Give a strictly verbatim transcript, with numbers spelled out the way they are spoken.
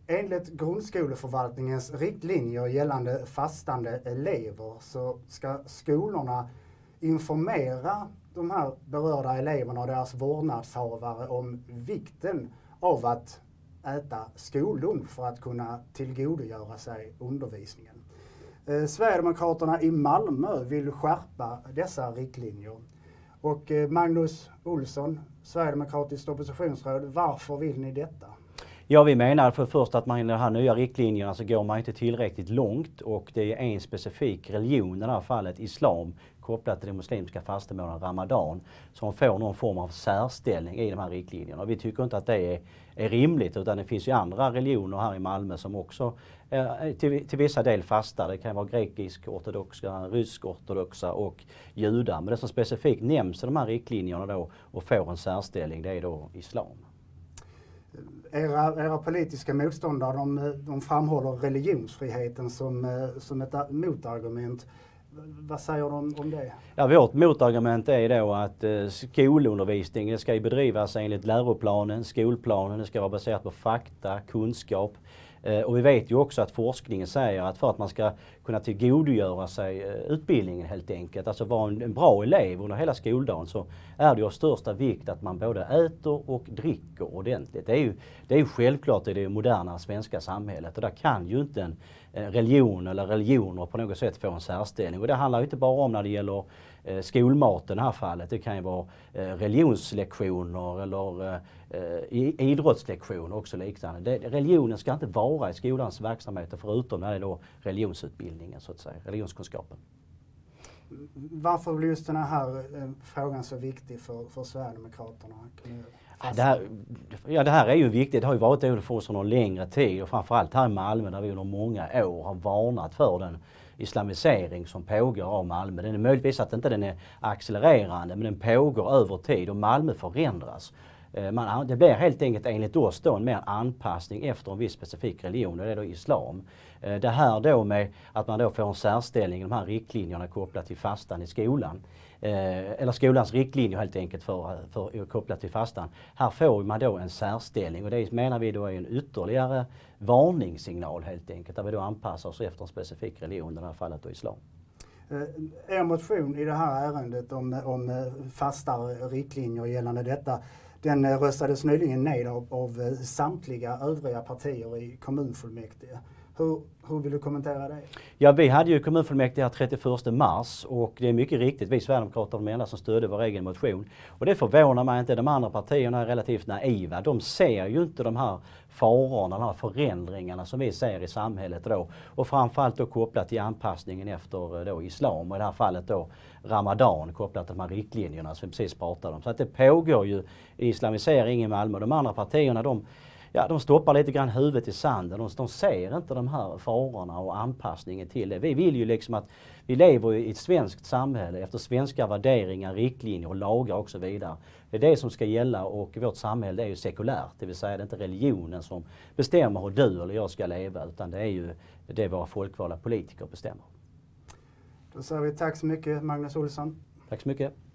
Enligt grundskoleförvaltningens riktlinjer gällande fastande elever så ska skolorna informera de här berörda eleverna och deras vårdnadshavare om vikten av att äta skollunch för att kunna tillgodogöra sig undervisningen. Eh, Sverigedemokraterna i Malmö vill skärpa dessa riktlinjer. Och eh, Magnus Olsson, Sverigedemokratiskt oppositionsråd, varför vill ni detta? Ja, vi menar för först att man i de här nya riktlinjerna så går man inte tillräckligt långt och det är en specifik religion, i det här fallet islam, kopplat till den muslimska fastemånaden Ramadan, som får någon form av särställning i de här riktlinjerna. Vi tycker inte att det är, är rimligt, utan det finns ju andra religioner här i Malmö som också eh, till, till vissa del fastar. Det kan vara grekisk-ortodoxa, rysk-ortodoxa och judar. Men det som specifikt nämns i de här riktlinjerna då och får en särställning, det är då islam. Era, era politiska motståndare de, de framhåller religionsfriheten som, som ett motargument. Vad säger de om det? Ja, vårt motargument är då att eh, skolundervisningen ska bedrivas enligt läroplanen, skolplanen. Det ska vara baserat på fakta, kunskap. Eh, och vi vet ju också att forskningen säger att för att man ska kunna tillgodogöra sig eh, utbildningen helt enkelt, alltså vara en, en bra elev under hela skoldagen, så är det av största vikt att man både äter och dricker ordentligt. Det är ju, det är ju självklart i det moderna svenska samhället och där kan ju inte en religion eller religioner på något sätt få en särställning. Och det handlar ju inte bara om när det gäller eh, skolmaten i det här fallet. Det kan ju vara eh, religionslektioner eller eh, idrottslektioner också liknande. Det, religionen ska inte vara i skolans verksamheter förutom när det är då religionsutbildningen så att säga, religionskunskapen. Varför blir just den här eh, frågan så viktig för, för Sverigedemokraterna? Det här, ja, det här är ju viktigt. Det har ju varit det för oss under längre tid och framförallt här i Malmö där vi under många år har varnat för den islamisering som pågår av Malmö. Den är möjligtvis att inte den är accelererande, men den pågår över tid och Malmö förändras. Man, det blir helt enkelt enligt oss då en mer anpassning efter en viss specifik religion, och det är då islam. Det här då med att man då får en särställning i de här riktlinjerna kopplat till fastan i skolan. Eller skolans riktlinjer helt enkelt för, för kopplat till fastan. Här får man då en särställning och det menar vi då är en ytterligare varningssignal helt enkelt, där vi då anpassar oss efter en specifik religion, i det här fallet då islam. Er motion i det här ärendet om, om fastare riktlinjer gällande detta, den röstades nyligen ned av, av samtliga övriga partier i kommunfullmäktige. Hur, hur vill du kommentera det? Ja, vi hade ju kommunfullmäktige här trettioförsta mars och det är mycket riktigt vi Sverigedemokrater de enda som stödde vår egen motion. Och det förvånar mig inte, de andra partierna är relativt naiva. De ser ju inte de här farorna, de här förändringarna som vi ser i samhället då. Och framförallt då kopplat till anpassningen efter då islam och i det här fallet då Ramadan kopplat till de här riktlinjerna som vi precis pratade om. Så att det pågår ju islamisering i Malmö. De andra partierna de Ja, de stoppar lite grann huvudet i sanden. De, de ser inte de här farorna och anpassningen till det. Vi vill ju liksom att vi lever i ett svenskt samhälle efter svenska värderingar, riktlinjer och lagar och så vidare. Det är det som ska gälla och vårt samhälle är ju sekulärt. Det vill säga det är inte religionen som bestämmer hur du eller jag ska leva, utan det är ju det våra folkvalda politiker bestämmer. Då säger vi tack så mycket Magnus Olsson. Tack så mycket.